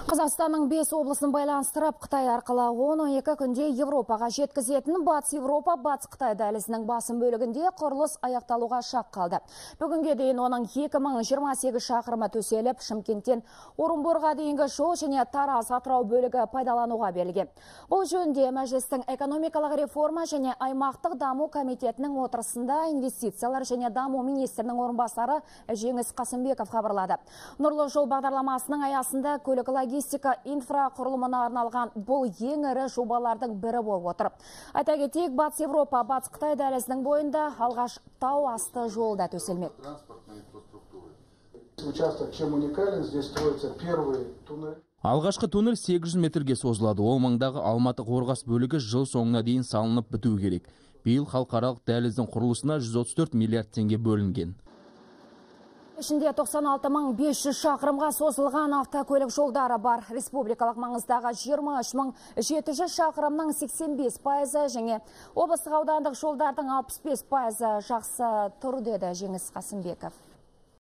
Қазақстанның 5 облысын байланыстырып, Қытай арқылы 12 күнде Европаға жеткізетін Батыс Европа, Батыс Қытай дәлізінің басым бөлігінде құрылыс аяқталуға шақ қалды. Бүгінге дейін оның 2028 шақырымы төселіп, Шымкенттен Орынборға дейінгі жол және Тараз Атырау бөлігі пайдалануға берілген. Бұл жөнінде Мәжілістің экономикалық реформа және аймақтық даму комитетінің отырысында инвестициялар және даму министрінің орынбасары Жеңіс Қасымбеков хабарлады. Нұрлы жол бағдарламасының аясында көлік логистика инфрақұрылымына арналған бұл ең ірі жобалардың бірі болып отыр. Айта кетейік, Батыс Европа, Батыс Қытай дәлізінің бойында алғаш тау асты жол да төселмек. Участок чем уникален, здесь строится первый туннель. Алғашқы туннель 800 метрге созылады. Ол маңдағы Алматы-Қорғас бөлігі жыл соңына дейін салынып бітуі керек. Биыл халықаралық дәліздің құрылысына 134 миллиард теңге бөлінген. Ішінде 96.500 шақырымға созылған автокөлік жолдары бар. Республикалық маңыздағы 23.700 шақырымның 85% және облыстық аудандық жолдардың 65% жақсы тұр, деді Жеңіс Қасымбеков.